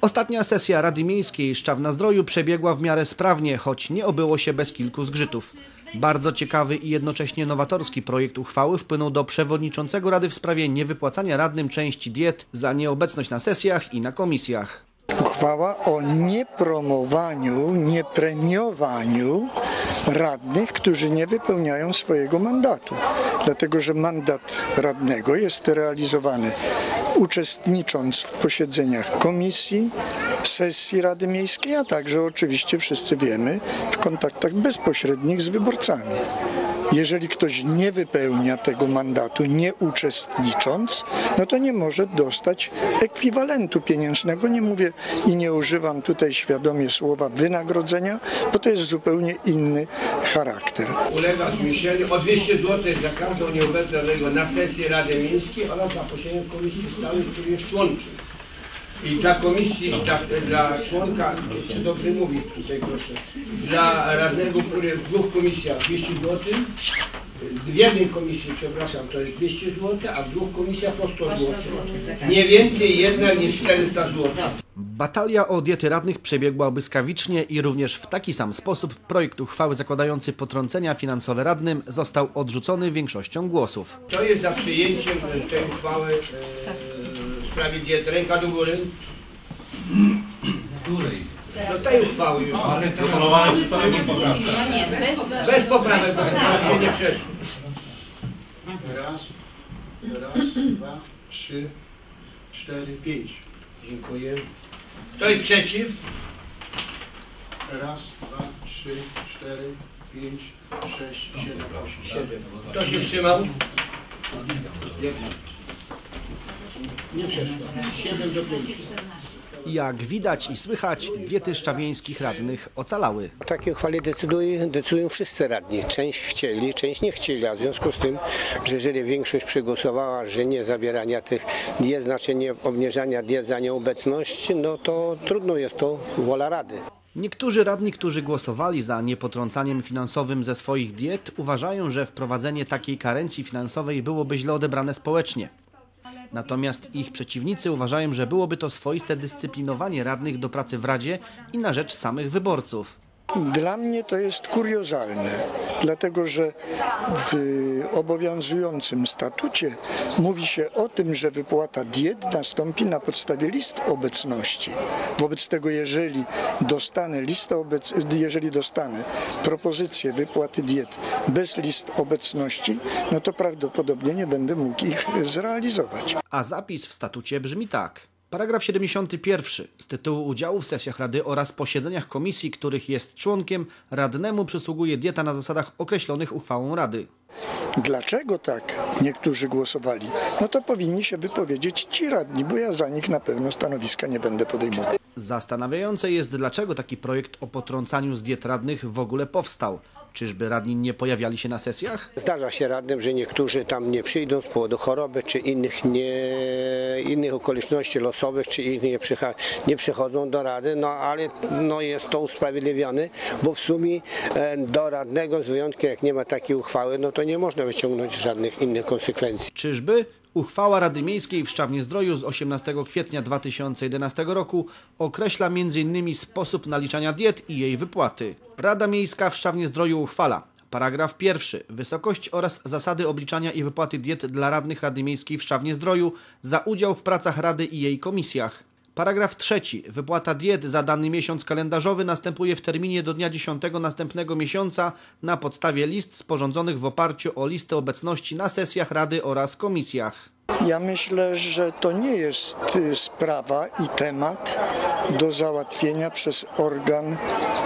Ostatnia sesja Rady Miejskiej Szczawna-Zdroju przebiegła w miarę sprawnie, choć nie obyło się bez kilku zgrzytów. Bardzo ciekawy i jednocześnie nowatorski projekt uchwały wpłynął do przewodniczącego Rady w sprawie niewypłacania radnym części diet za nieobecność na sesjach i na komisjach. Uchwała o niepromowaniu, niepremiowaniu radnych, którzy nie wypełniają swojego mandatu. Dlatego, że mandat radnego jest realizowany uczestnicząc w posiedzeniach komisji, sesji Rady Miejskiej, a także oczywiście wszyscy wiemy w kontaktach bezpośrednich z wyborcami. Jeżeli ktoś nie wypełnia tego mandatu, nie uczestnicząc, no to nie może dostać ekwiwalentu pieniężnego. Nie mówię i nie używam tutaj świadomie słowa wynagrodzenia, bo to jest zupełnie inny charakter. Ulega zmniejszeniu o 200 zł za każdą nieobecnego na sesję Rady Miejskiej oraz za posiedzenie komisji stałej, który jest członkiem. I dla komisji, dla członka, czy dobrze mówię tutaj proszę, dla radnego, który jest w dwóch komisjach 200 zł, w jednej komisji, przepraszam, to jest 200 zł, a w dwóch komisjach po 100 zł. Nie więcej jednak niż 400 zł. Batalia o diety radnych przebiegła błyskawicznie i również w taki sam sposób projekt uchwały zakładający potrącenia finansowe radnym został odrzucony większością głosów. Kto jest za przyjęciem tej uchwały w sprawie diet? Ręka do góry. Do tej uchwały już. Ale proponowane czy to jest poprawka? Bez poprawek, bo nie przeszło. Raz, dwa, 3, 4, 5. Dziękuję. Kto jest przeciw? Raz, dwa, 3, 4, 5, 6, 7, 8. 7. Kto się wstrzymał? Nie przeszło. 7 do 5. Jak widać i słychać, diety szczawieńskich radnych ocalały. W takiej uchwale decydują wszyscy radni. Część chcieli, część nie chcieli, a w związku z tym, że jeżeli większość przegłosowała, że nie zabierania tych diet, znaczy nie obniżania diet za nieobecność, no to trudno jest to wola Rady. Niektórzy radni, którzy głosowali za niepotrącaniem finansowym ze swoich diet, uważają, że wprowadzenie takiej karencji finansowej byłoby źle odebrane społecznie. Natomiast ich przeciwnicy uważają, że byłoby to swoiste dyscyplinowanie radnych do pracy w Radzie i na rzecz samych wyborców. Dla mnie to jest kuriozalne, dlatego że w obowiązującym statucie mówi się o tym, że wypłata diet nastąpi na podstawie list obecności. Wobec tego, jeżeli dostanę propozycję wypłaty diet bez list obecności, no to prawdopodobnie nie będę mógł ich zrealizować. A zapis w statucie brzmi tak. Paragraf 71. Z tytułu udziału w sesjach Rady oraz posiedzeniach komisji, których jest członkiem, radnemu przysługuje dieta na zasadach określonych uchwałą Rady. Dlaczego tak niektórzy głosowali? No to powinni się wypowiedzieć ci radni, bo ja za nich na pewno stanowiska nie będę podejmował. Zastanawiające jest, dlaczego taki projekt o potrącaniu z diet radnych w ogóle powstał. Czyżby radni nie pojawiali się na sesjach? Zdarza się radnym, że niektórzy tam nie przyjdą z powodu choroby, czy innych okoliczności losowych, czy innych nie przychodzą do Rady, no ale jest to usprawiedliwione, bo w sumie do radnego, z wyjątkiem jak nie ma takiej uchwały, no to nie można wyciągnąć żadnych innych konsekwencji. Czyżby? Uchwała Rady Miejskiej w Szczawnie-Zdroju z 18 kwietnia 2011 roku określa m.in. sposób naliczania diet i jej wypłaty. Rada Miejska w Szczawnie-Zdroju uchwala. Paragraf 1. Wysokość oraz zasady obliczania i wypłaty diet dla radnych Rady Miejskiej w Szczawnie-Zdroju za udział w pracach Rady i jej komisjach. Paragraf 3. Wypłata diet za dany miesiąc kalendarzowy następuje w terminie do dnia 10 następnego miesiąca na podstawie list sporządzonych w oparciu o listę obecności na sesjach Rady oraz komisjach. Ja myślę, że to nie jest sprawa i temat do załatwienia przez organ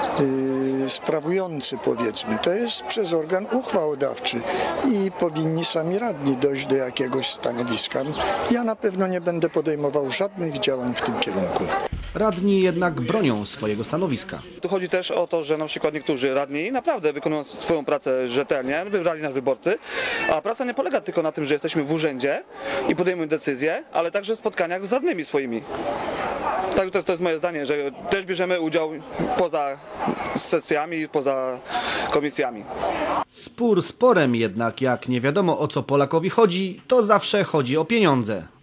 sprawujący, powiedzmy. To jest przez organ uchwałodawczy i powinni sami radni dojść do jakiegoś stanowiska. Ja na pewno nie będę podejmował żadnych działań w tym kierunku. Radni jednak bronią swojego stanowiska. Tu chodzi też o to, że na przykład niektórzy radni naprawdę wykonują swoją pracę rzetelnie, wybrali nas wyborcy, a praca nie polega tylko na tym, że jesteśmy w urzędzie i podejmujemy decyzje, ale także w spotkaniach z radnymi swoimi. Także to jest moje zdanie, że też bierzemy udział poza sesjami, poza komisjami. Spór sporem, jednak jak nie wiadomo o co Polakowi chodzi, to zawsze chodzi o pieniądze.